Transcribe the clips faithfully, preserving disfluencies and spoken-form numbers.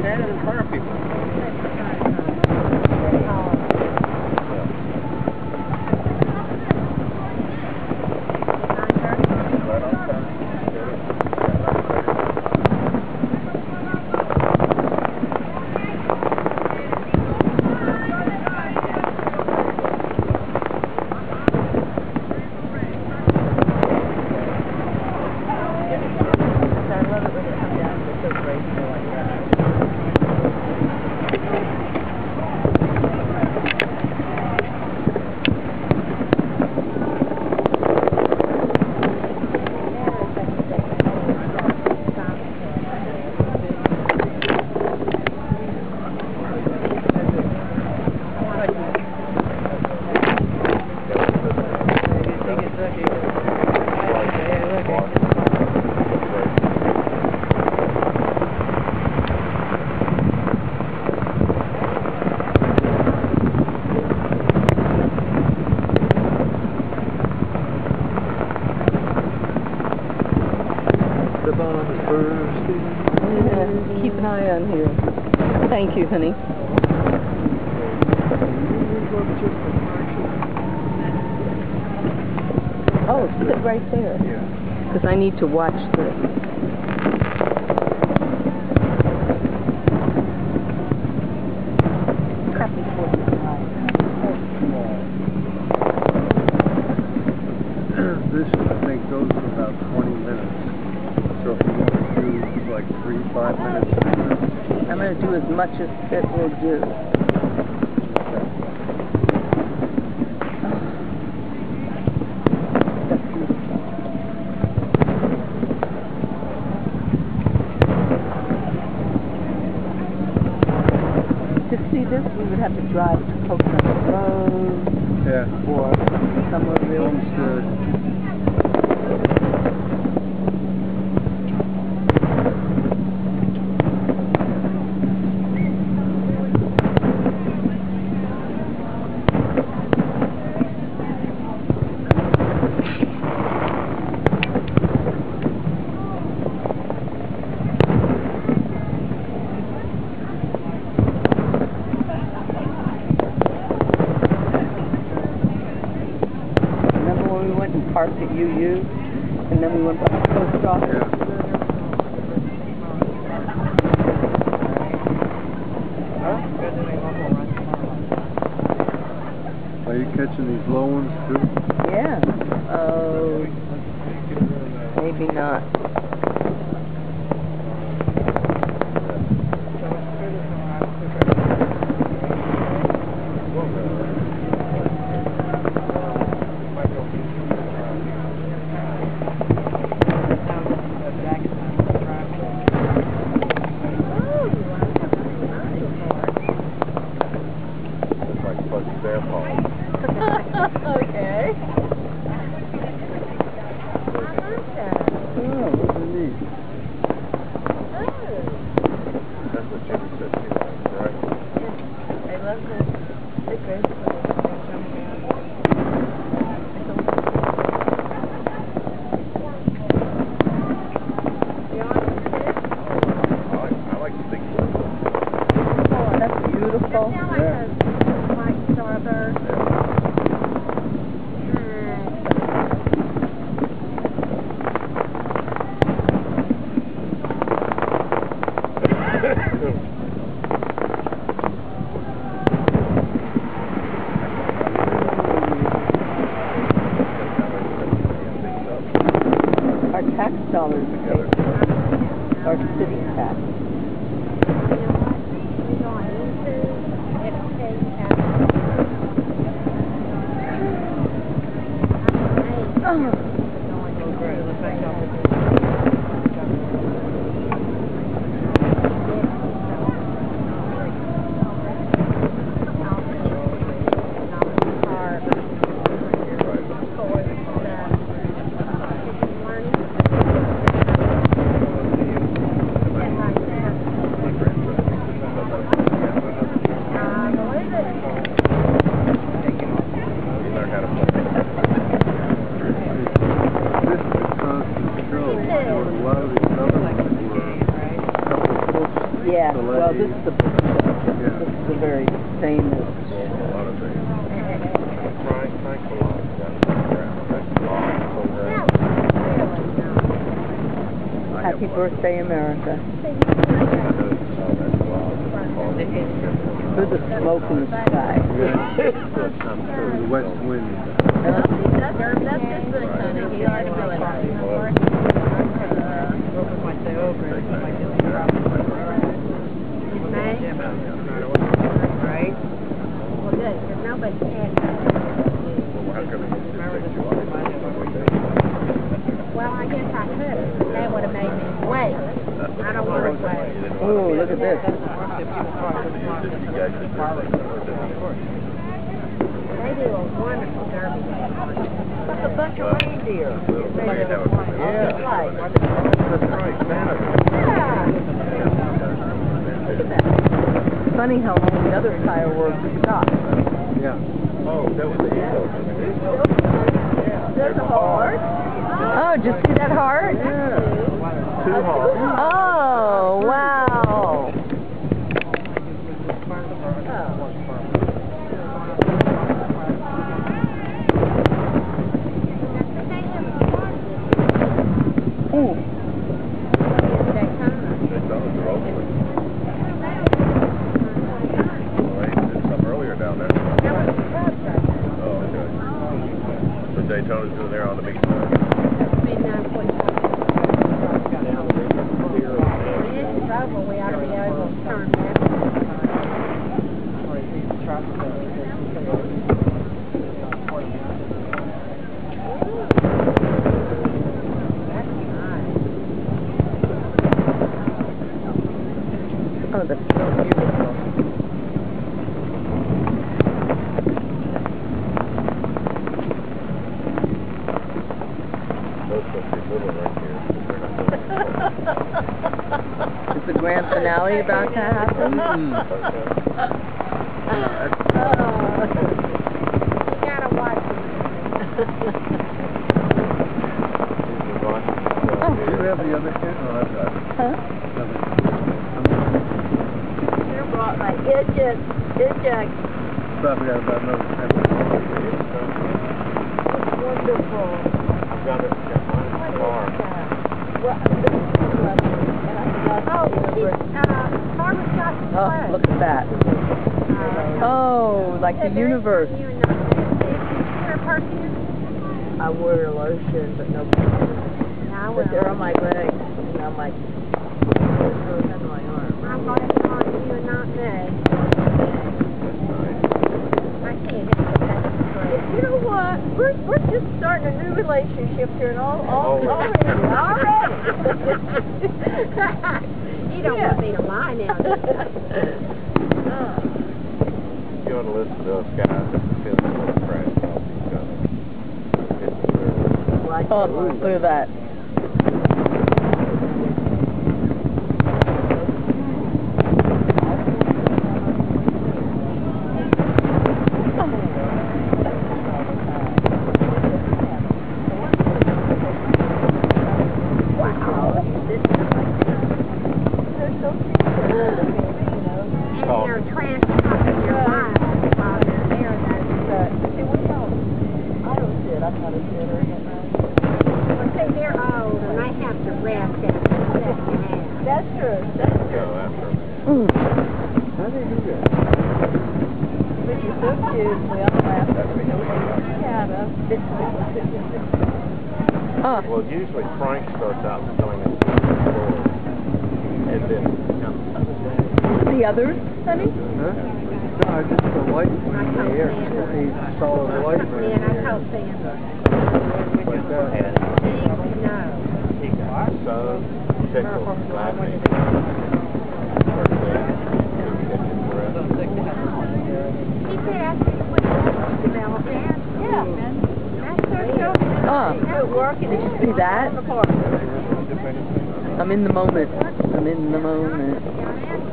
that and fire people. Yeah, keep an eye on here. Thank you, honey. Oh, sit right there. Yeah. Because I need to watch this. This, I think, goes for about twenty minutes. So if you want to do like three, five minutes, I'm going to do as much as it will do. That's beautiful. To see this, we would have to drive to Coconut Road. Yeah. Or somewhere real Homestead. We went and parked at U U, and then we went back to the post office. Yeah. Are you catching these low ones too? Yeah. Oh, uh, maybe not. Okay. Oh, what do you need? That's what Jimmy said she likes, right? I love this. It's great. I like the big one. Oh, that's beautiful. Yeah. White starburst. Our tax dollars together. Our city tax. Oh. Yeah, the well, lady. this is the big stuff. Yeah. This is the very famous. A lot of things. Frank, Frank Malone, that's the ground, that's the law, so No, ground. really not. I Happy have one. birthday, America. See, you can I say, know, oh, that's the law, that's all the Through the smoke in the sky. The west wind. Huh? that's his good, honey. He likes doing that. Right? Well, good, because nobody can. Well, how come it just takes you off? Well, I guess I could have. That would have made me wait. I don't want to wait. Ooh, look at this. You guys just They do a wonderful derby. Look, a bunch of reindeer. Yeah. That's right, Santa. Funny how all the other fireworks stop. Yeah. Oh, that was the Eagles. There's a heart. Oh, did you see that heart? Yeah. Two hearts. Oh, wow. Ooh. They thought it was over. Well, they did some earlier down there. Oh, okay. So Daytona's doing there on the big side. We ought to be able to turn back. Oh, that's so beautiful. Those supposed to be little right here. Is the grand finale about to happen? Mm. You gotta watch it. Do you have the other kid? Oh, I've got it. Huh? They're brought like, it's just, it's just Probably got about another ten. wonderful. I've got it, got mine in the car. Well, oh, she's, uh, Barbara's got the Oh, play. look at that. Oh, like the universe. You and not, her perfume? I wear lotion, but no I will. But they're on my legs, and I'm like, oh, it's on my arm. I'm going to tell you and not me. That's nice. I can't get that. You know what? We're we're just starting a new relationship here, and all all Oh. already already. You don't want me to lie now, do you? You ought to listen to those guys at the film crash. It's really... Oh, look at that. And they're transferring your mind while they're there. That's, well, see, they're old and they have to rest after the second half. That's true. That's Go after them. Mm. How do they do that? But you're so cute. We all laugh. Ah. Well, usually Frank starts out going into the floor, and then comes The others, honey? Huh? No, I just the light in the air. They saw the light right Yeah, in I the air. hope Sandra. Like that. No. he got so tickled laughing. First day, couldn't catch his breath. He said I should put the smell there. Yeah. That's so so. Ah. Good work. Did you see that? I'm in the moment. I'm in the moment.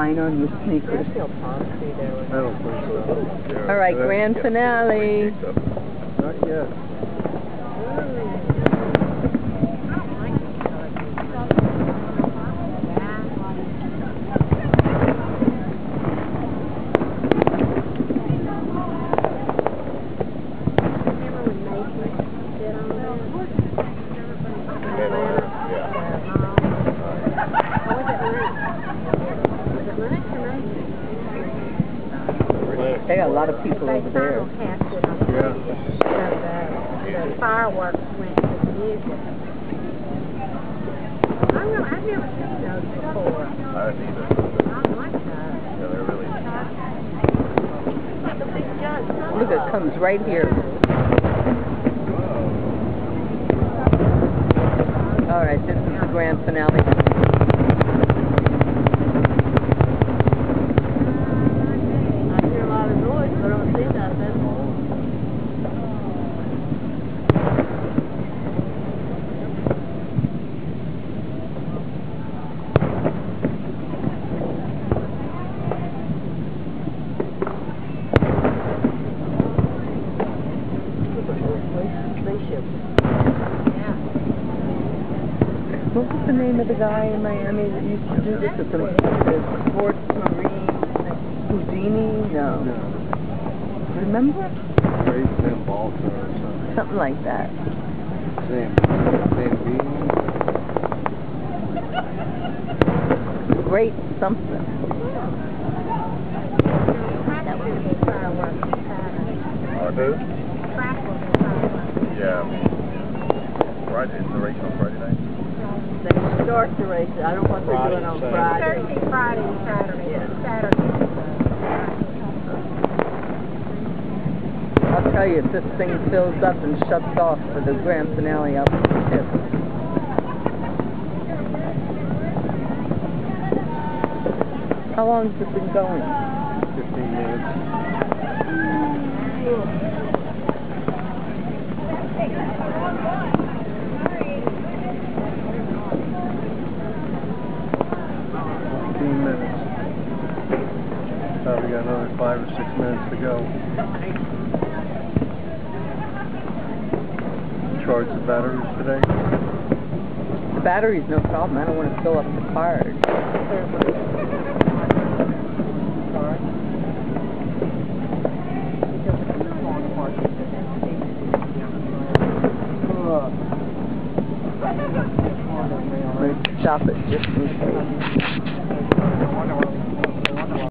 shine on your sneakers. I don't think so. Yeah. All right, And then grand get- finale. Not yet. They got a lot of people over there. Yeah. The fireworks went to the music. I don't know, I've never seen those before. I didn't either. I like those. Yeah, they're really neat. The big giant Look, it comes right here. All right, this is the grand finale. I hear a lot of noise, but I don't see nothing. What was the name of the guy in Miami that used to do this at the, the Sports Marine? Houdini? No. Remember? Ray Zambalta or something. Something like that. Zam, Zambini. Great something. That was a big fireworks Saturday. Uh, who? Track was a fireworks. Yeah. Friday, is the race on Friday night? They start the race. I don't know what they're doing on Friday. Thursday, Friday, and Saturday. Saturday. I'll tell you, if this thing fills up and shuts off for the grand finale, I'll be pissed. How long has it been going? Fifteen minutes. Fifteen minutes. Uh, we got another five or six minutes to go. Charge the batteries today. The battery's no problem. I don't want to fill up the card. I'm going to stop it just in case.